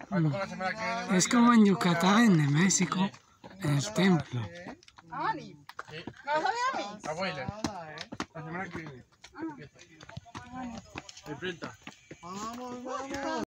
Es como en Yucatán de México, en el templo. ¿Me vas a ver a mí? Abuela, la semana que viene. De 30.